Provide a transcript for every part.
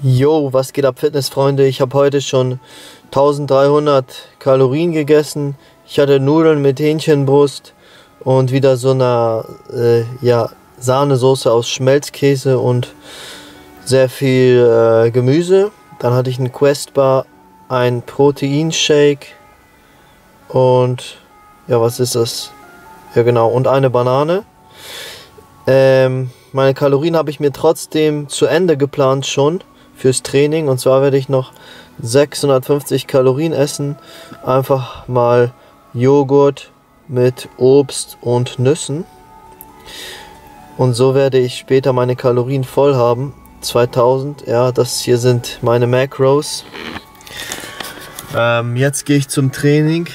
Jo, was geht ab, Fitnessfreunde? Ich habe heute schon 1300 Kalorien gegessen. Ich hatte Nudeln mit Hähnchenbrust und wieder so eine Sahnesoße aus Schmelzkäse und sehr viel Gemüse. Dann hatte ich einen Quest-Bar, ein Proteinshake und ja, was ist das? Ja genau, und eine Banane. Meine Kalorien habe ich mir trotzdem zu Ende geplant schon fürs Training, und zwar werde ich noch 650 Kalorien essen, einfach mal Joghurt mit Obst und Nüssen, und so werde ich später meine Kalorien voll haben. 2000, ja, das hier sind meine Macros. Jetzt gehe ich zum Training,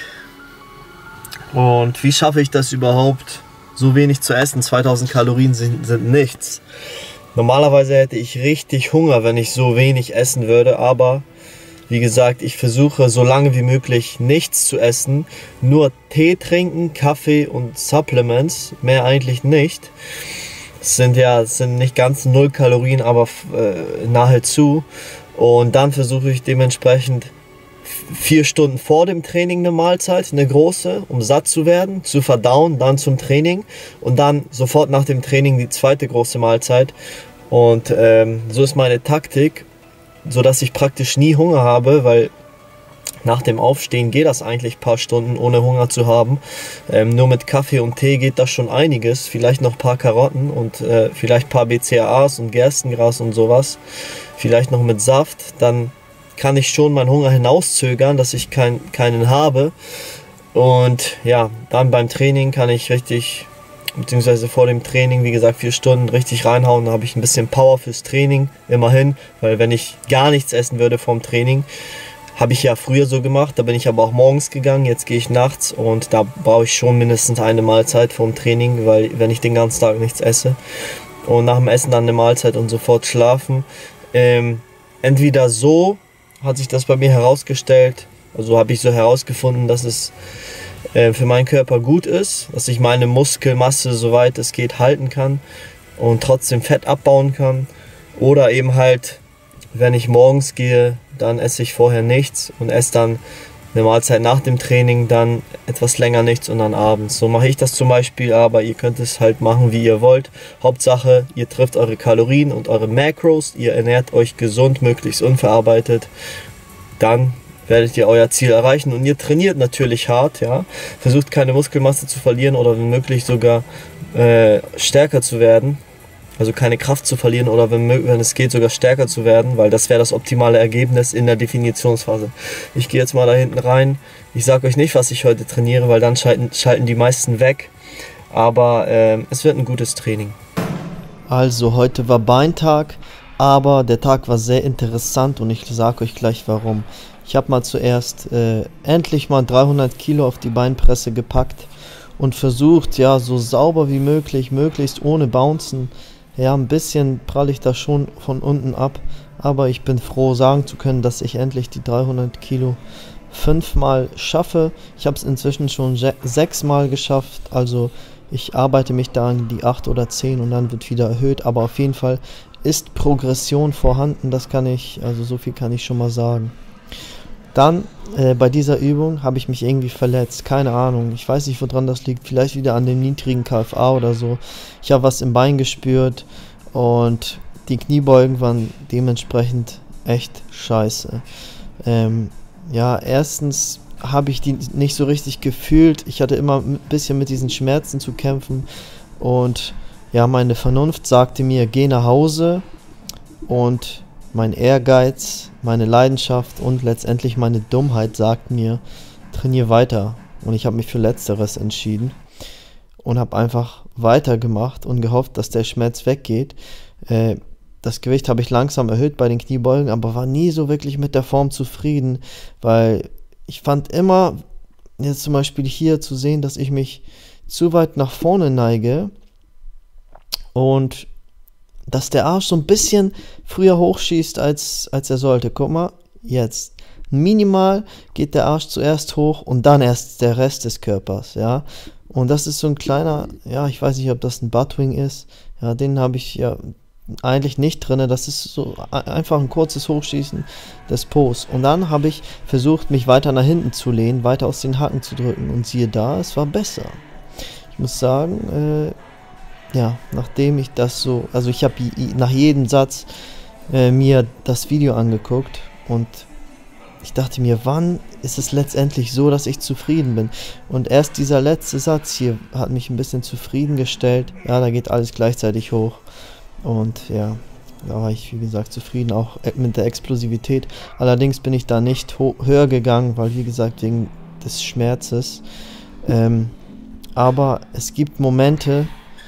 und wie schaffe ich das überhaupt, so wenig zu essen? 2000 Kalorien sind nichts. Normalerweise hätte ich richtig Hunger, wenn ich so wenig essen würde, aber wie gesagt, ich versuche so lange wie möglich nichts zu essen, nur Tee trinken, Kaffee und Supplements, mehr eigentlich nicht. Es sind nicht ganz 0 Kalorien, aber nahezu. Und dann versuche ich dementsprechend 4 Stunden vor dem Training eine Mahlzeit, eine große, um satt zu werden, zu verdauen, dann zum Training und dann sofort nach dem Training die zweite große Mahlzeit. Und so ist meine Taktik, sodass ich praktisch nie Hunger habe, weil nach dem Aufstehen geht das eigentlich ein paar Stunden ohne Hunger zu haben. Nur mit Kaffee und Tee geht das schon einiges, vielleicht noch ein paar Karotten und vielleicht ein paar BCAAs und Gerstengras und sowas, vielleicht noch mit Saft, dann kann ich schon meinen Hunger hinauszögern, dass ich keinen habe. Und ja, dann beim Training kann ich richtig, beziehungsweise vor dem Training, wie gesagt, 4 Stunden richtig reinhauen. Dann habe ich ein bisschen Power fürs Training, immerhin. Weil wenn ich gar nichts essen würde vorm Training, habe ich ja früher so gemacht, da bin ich aber auch morgens gegangen, jetzt gehe ich nachts, und da brauche ich schon mindestens eine Mahlzeit vorm Training, weil wenn ich den ganzen Tag nichts esse und nach dem Essen dann eine Mahlzeit und sofort schlafen. Entweder so hat sich das bei mir herausgestellt, also habe ich so herausgefunden, dass es für meinen Körper gut ist, dass ich meine Muskelmasse, soweit es geht, halten kann und trotzdem Fett abbauen kann. Oder eben halt, wenn ich morgens gehe, dann esse ich vorher nichts und esse dann eine Mahlzeit nach dem Training, dann etwas länger nichts und dann abends. So mache ich das zum Beispiel, aber ihr könnt es halt machen, wie ihr wollt. Hauptsache, ihr trifft eure Kalorien und eure Macros, ihr ernährt euch gesund, möglichst unverarbeitet. Dann werdet ihr euer Ziel erreichen, und ihr trainiert natürlich hart, ja. Versucht keine Muskelmasse zu verlieren oder wenn möglich sogar stärker zu werden. Also keine Kraft zu verlieren oder wenn es geht sogar stärker zu werden, weil das wäre das optimale Ergebnis in der Definitionsphase. Ich gehe jetzt mal da hinten rein. Ich sage euch nicht, was ich heute trainiere, weil dann schalten die meisten weg. Aber es wird ein gutes Training. Also heute war Beintag, aber der Tag war sehr interessant und ich sage euch gleich warum. Ich habe mal zuerst endlich mal 300 Kilo auf die Beinpresse gepackt und versucht, ja, so sauber wie möglich, möglichst ohne Bouncen. Ja, ein bisschen pralle ich da schon von unten ab, aber ich bin froh, sagen zu können, dass ich endlich die 300 Kilo 5-mal schaffe. Ich habe es inzwischen schon 6-mal geschafft, also ich arbeite mich da an die 8 oder 10 und dann wird wieder erhöht, aber auf jeden Fall ist Progression vorhanden, also so viel kann ich schon mal sagen. Dann bei dieser Übung habe ich mich irgendwie verletzt, keine Ahnung, ich weiß nicht, woran das liegt, vielleicht wieder an dem niedrigen KFA oder so. Ich habe was im Bein gespürt und die Kniebeugen waren dementsprechend echt scheiße. Ja, erstens habe ich die nicht so richtig gefühlt, ich hatte immer ein bisschen mit diesen Schmerzen zu kämpfen und ja, meine Vernunft sagte mir, geh nach Hause, und mein Ehrgeiz, meine Leidenschaft und letztendlich meine Dummheit sagt mir, trainier weiter. Und ich habe mich für Letzteres entschieden und habe einfach weitergemacht und gehofft, dass der Schmerz weggeht. Das Gewicht habe ich langsam erhöht bei den Kniebeugen, aber war nie so wirklich mit der Form zufrieden, weil ich fand immer, jetzt zum Beispiel hier zu sehen, dass ich mich zu weit nach vorne neige und dass der Arsch so ein bisschen früher hochschießt, als er sollte. Guck mal, jetzt. Minimal geht der Arsch zuerst hoch und dann erst der Rest des Körpers, ja. Und das ist so ein kleiner, ja, ich weiß nicht, ob das ein Buttwing ist. Ja, den habe ich ja eigentlich nicht drin. Das ist so einfach ein kurzes Hochschießen des Po's. Und dann habe ich versucht, mich weiter nach hinten zu lehnen, weiter aus den Hacken zu drücken. Und siehe da, es war besser. Ich muss sagen, ja, nachdem ich das so, also ich habe nach jedem Satz mir das Video angeguckt und ich dachte mir, wann ist es letztendlich so, dass ich zufrieden bin? Und erst dieser letzte Satz hier hat mich ein bisschen zufriedengestellt. Ja, da geht alles gleichzeitig hoch. Und ja, da war ich, wie gesagt, zufrieden, auch mit der Explosivität. Allerdings bin ich da nicht höher gegangen, weil, wie gesagt, wegen des Schmerzes. Aber es gibt Momente,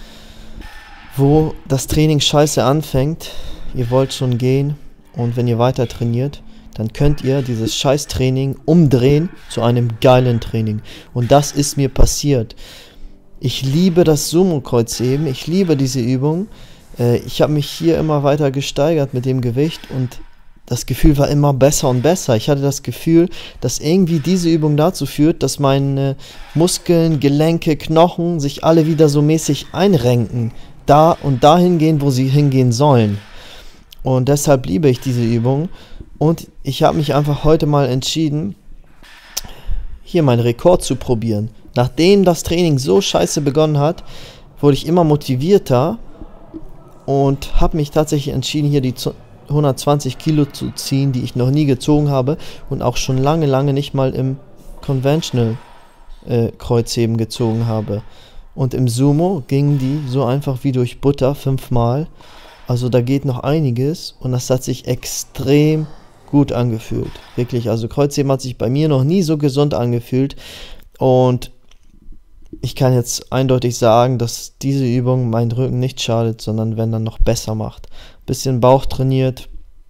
wo das Training scheiße anfängt. Ihr wollt schon gehen und wenn ihr weiter trainiert, dann könnt ihr dieses Scheiß-Training umdrehen zu einem geilen Training. Und das ist mir passiert. Ich liebe das Sumo-Kreuzheben, ich liebe diese Übung. Ich habe mich hier immer weiter gesteigert mit dem Gewicht und das Gefühl war immer besser und besser. Ich hatte das Gefühl, dass irgendwie diese Übung dazu führt, dass meine Muskeln, Gelenke, Knochen sich alle wieder so mäßig einrenken. Da und dahin gehen, wo sie hingehen sollen. Und deshalb liebe ich diese Übung. Und ich habe mich einfach heute mal entschieden, hier meinen Rekord zu probieren. Nachdem das Training so scheiße begonnen hat, wurde ich immer motivierter und habe mich tatsächlich entschieden, hier die 120 Kilo zu ziehen, die ich noch nie gezogen habe und auch schon lange, lange nicht mal im Conventional Kreuzheben gezogen habe. Und im Sumo gingen die so einfach wie durch Butter 5-mal. Also da geht noch einiges und das hat sich extrem gut angefühlt. Wirklich, also Kreuzheben hat sich bei mir noch nie so gesund angefühlt. Und ich kann jetzt eindeutig sagen, dass diese Übung meinen Rücken nicht schadet, sondern wenn dann noch besser macht. Bisschen Bauch trainiert,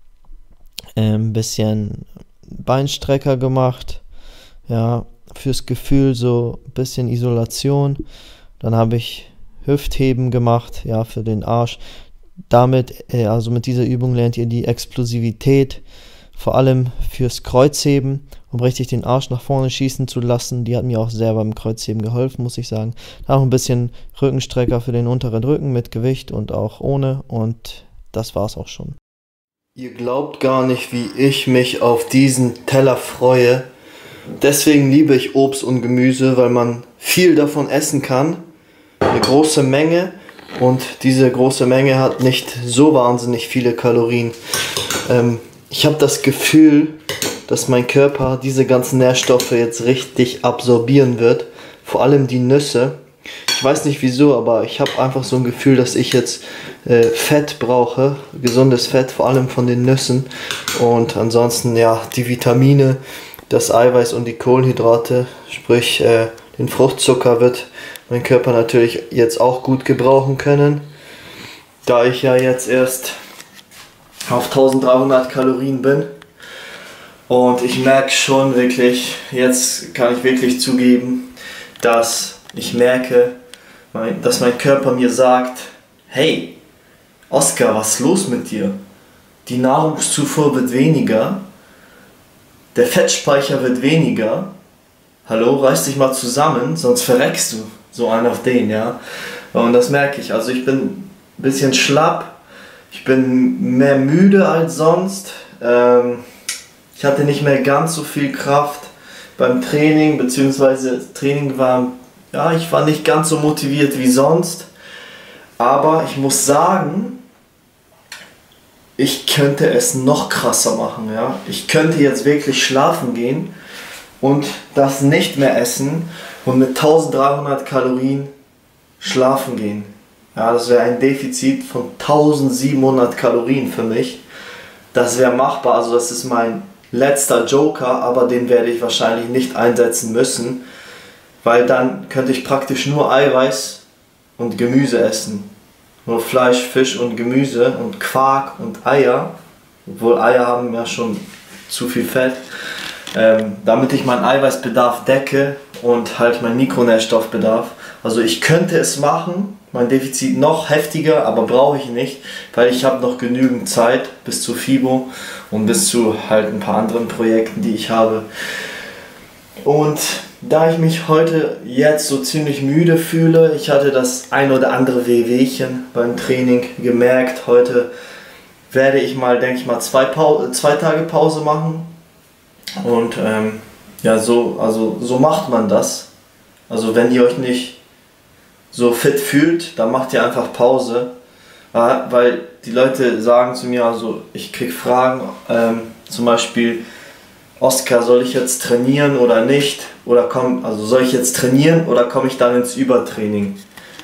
bisschen Beinstrecker gemacht, ja, fürs Gefühl so ein bisschen Isolation. Dann habe ich Hüftheben gemacht, ja, für den Arsch. Damit, also mit dieser Übung lernt ihr die Explosivität, vor allem fürs Kreuzheben, um richtig den Arsch nach vorne schießen zu lassen. Die hat mir auch sehr beim Kreuzheben geholfen, muss ich sagen. Dann auch ein bisschen Rückenstrecker für den unteren Rücken mit Gewicht und auch ohne. Und das war's auch schon. Ihr glaubt gar nicht, wie ich mich auf diesen Teller freue. Deswegen liebe ich Obst und Gemüse, weil man viel davon essen kann. Eine große Menge. Und diese große Menge hat nicht so wahnsinnig viele Kalorien. Ich habe das Gefühl, dass mein Körper diese ganzen Nährstoffe jetzt richtig absorbieren wird. Vor allem die Nüsse. Ich weiß nicht wieso, aber ich habe einfach so ein Gefühl, dass ich jetzt Fett brauche. Gesundes Fett, vor allem von den Nüssen. Und ansonsten, ja, die Vitamine, das Eiweiß und die Kohlenhydrate, sprich den Fruchtzucker wird mein Körper natürlich jetzt auch gut gebrauchen können, da ich ja jetzt erst auf 1300 Kalorien bin. Und ich merke schon wirklich, jetzt kann ich wirklich zugeben, dass ich merke, dass mein Körper mir sagt, hey, Oskar, was ist los mit dir? Die Nahrungszufuhr wird weniger, der Fettspeicher wird weniger. Hallo, reiß dich mal zusammen, sonst verreckst du. So einen auf den, ja. Und das merke ich. Also ich bin ein bisschen schlapp, ich bin mehr müde als sonst. Ich hatte nicht mehr ganz so viel Kraft beim Training, beziehungsweise das Training war, ja, ich war nicht ganz so motiviert wie sonst. Aber ich muss sagen, ich könnte es noch krasser machen, ja. Ich könnte jetzt wirklich schlafen gehen und das nicht mehr essen und mit 1300 Kalorien schlafen gehen. Ja, das wäre ein Defizit von 1700 Kalorien für mich. Das wäre machbar, also das ist mein letzter Joker, aber den werde ich wahrscheinlich nicht einsetzen müssen, weil dann könnte ich praktisch nur Eiweiß und Gemüse essen. Nur Fleisch, Fisch und Gemüse und Quark und Eier, obwohl Eier haben ja schon zu viel Fett. Damit ich meinen Eiweißbedarf decke und halt meinen Mikronährstoffbedarf. Also ich könnte es machen, mein Defizit noch heftiger, aber brauche ich nicht, weil ich habe noch genügend Zeit bis zu FIBO und bis zu halt ein paar anderen Projekten, die ich habe. Und Da ich mich heute jetzt so ziemlich müde fühle, ich hatte das ein oder andere Wehwehchen beim Training gemerkt. Heute werde ich mal, denke ich mal, 2 Tage Pause machen. Und ja, so macht man das. Also wenn ihr euch nicht so fit fühlt, dann macht ihr einfach Pause. Weil die Leute sagen zu mir, also ich kriege Fragen, zum Beispiel, Oskar, soll ich jetzt trainieren oder nicht? Oder soll ich jetzt trainieren oder komme ich dann ins Übertraining?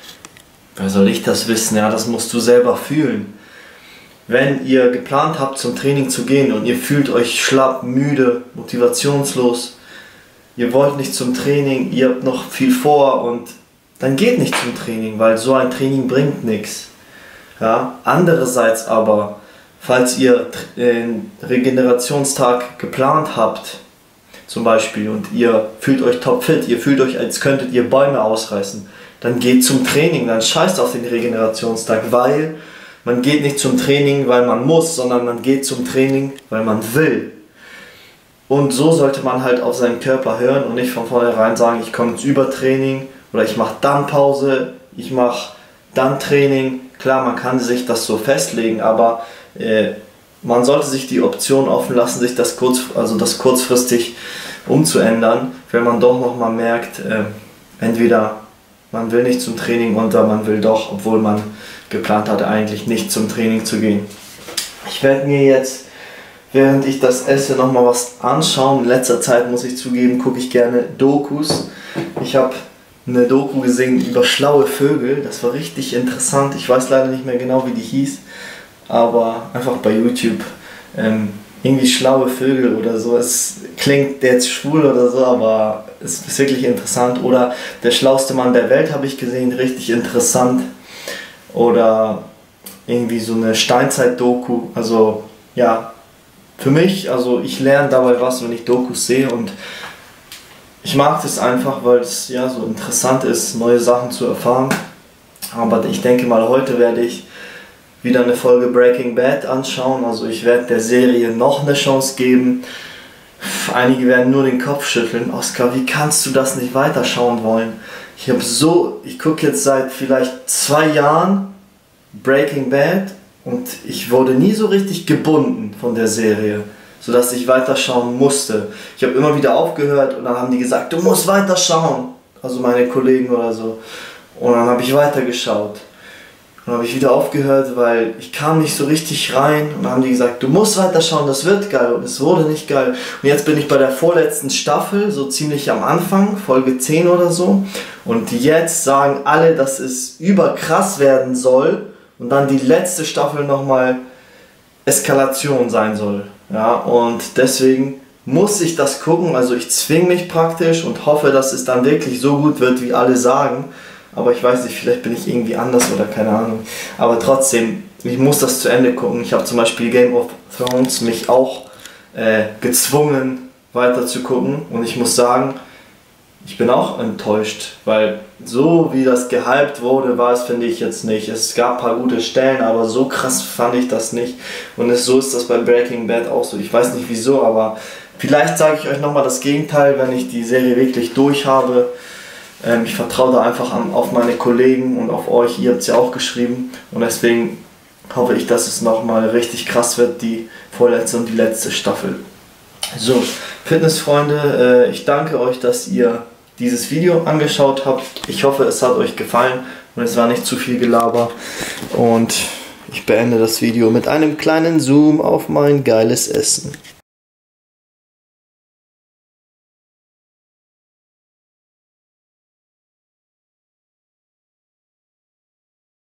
Wer soll ich das wissen? Ja, das musst du selber fühlen. Wenn ihr geplant habt, zum Training zu gehen und ihr fühlt euch schlapp, müde, motivationslos, ihr wollt nicht zum Training, ihr habt noch viel vor und dann geht nicht zum Training, weil so ein Training bringt nichts. Ja? Andererseits aber, falls ihr den Regenerationstag geplant habt, zum Beispiel, und ihr fühlt euch topfit, ihr fühlt euch, als könntet ihr Bäume ausreißen, dann geht zum Training, dann scheißt auf den Regenerationstag, weil man geht nicht zum Training, weil man muss, sondern man geht zum Training, weil man will. Und so sollte man halt auf seinen Körper hören und nicht von vornherein sagen, ich komme ins Übertraining oder ich mache dann Pause, ich mache dann Training. Klar, man kann sich das so festlegen, aber man sollte sich die Option offen lassen, sich das kurzfristig umzuändern, wenn man doch nochmal merkt, entweder man will nicht zum Training oder man will doch, obwohl man geplant hatte, eigentlich nicht zum Training zu gehen. Ich werde mir jetzt, während ich das esse, nochmal was anschauen. In letzter Zeit, muss ich zugeben, gucke ich gerne Dokus. Ich habe eine Doku gesehen über schlaue Vögel, das war richtig interessant. Ich weiß leider nicht mehr genau, wie die hieß, aber einfach bei YouTube irgendwie schlaue Vögel oder so. Es klingt jetzt schwul oder so, aber es ist wirklich interessant. Oder der schlauste Mann der Welt habe ich gesehen, richtig interessant. Oder irgendwie so eine Steinzeit-Doku. Also ja, für mich, also ich lerne dabei was, wenn ich Dokus sehe, und ich mag das einfach, weil es ja so interessant ist, neue Sachen zu erfahren. Aber ich denke mal, heute werde ich wieder eine Folge Breaking Bad anschauen. Also ich werde der Serie noch eine Chance geben. Einige werden nur den Kopf schütteln. Oskar, wie kannst du das nicht weiterschauen wollen? Ich gucke jetzt seit vielleicht 2 Jahren Breaking Bad und ich wurde nie so richtig gebunden von der Serie, sodass ich weiterschauen musste. Ich habe immer wieder aufgehört und dann haben die gesagt, du musst weiterschauen. Also meine Kollegen oder so. Und dann habe ich weitergeschaut. Dann habe ich wieder aufgehört, weil ich kam nicht so richtig rein, und dann haben die gesagt, du musst weiterschauen, das wird geil, und es wurde nicht geil. Und jetzt bin ich bei der vorletzten Staffel, so ziemlich am Anfang, Folge 10 oder so, und jetzt sagen alle, dass es überkrass werden soll und dann die letzte Staffel nochmal Eskalation sein soll. Ja, und deswegen muss ich das gucken, also ich zwinge mich praktisch und hoffe, dass es dann wirklich so gut wird, wie alle sagen. Aber ich weiß nicht, vielleicht bin ich irgendwie anders oder keine Ahnung. Aber trotzdem, ich muss das zu Ende gucken. Ich habe zum Beispiel Game of Thrones mich auch gezwungen weiter zu gucken. Und ich muss sagen, ich bin auch enttäuscht, weil so wie das gehypt wurde, war es, finde ich, jetzt nicht. Es gab ein paar gute Stellen, aber so krass fand ich das nicht. Und so ist das bei Breaking Bad auch so. Ich weiß nicht wieso, aber vielleicht sage ich euch nochmal das Gegenteil, wenn ich die Serie wirklich durch habe. Ich vertraue da einfach auf meine Kollegen und auf euch, ihr habt es ja auch geschrieben, und deswegen hoffe ich, dass es nochmal richtig krass wird, die vorletzte und die letzte Staffel. So, Fitnessfreunde, ich danke euch, dass ihr dieses Video angeschaut habt. Ich hoffe, es hat euch gefallen und es war nicht zu viel Gelaber, und ich beende das Video mit einem kleinen Zoom auf mein geiles Essen.